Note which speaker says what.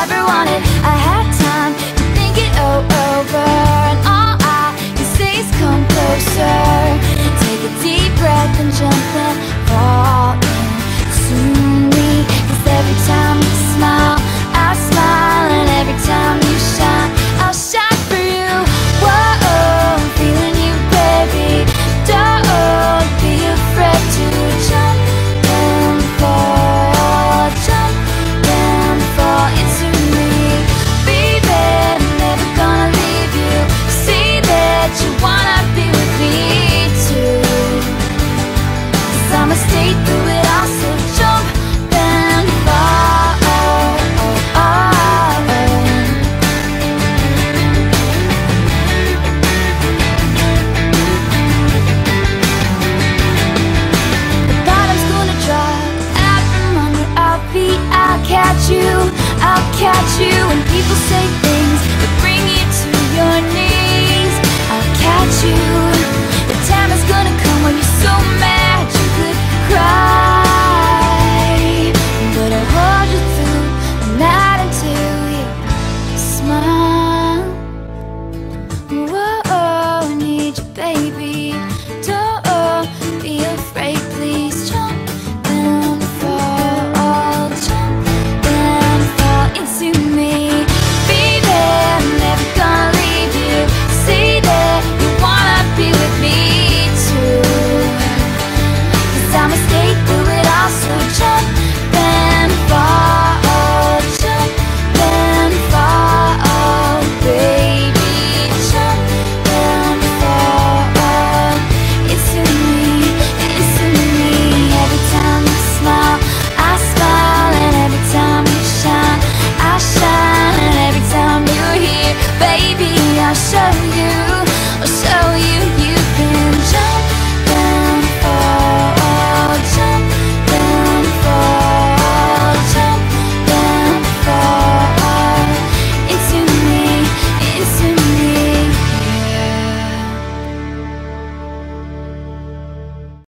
Speaker 1: ever wanted. I had time to think it over, and all I can say is come closer. Take a deep breath and jump and fall into me. 'Cause every time you smile, I smile, and every time you shine, I'll shine for you. Whoa, I'm feeling you, baby. Don't be afraid to jump and fall, jump and fall into me. Baby, I'm never gonna leave you. See that you wanna be with me too. 'Cause I'ma stay through it all, so jump and fall. The bottom's gonna drop out from under our feet. I'll catch you when people say things that bring you to your knees. I'll catch you. The time is gonna come when you're so mad you could cry.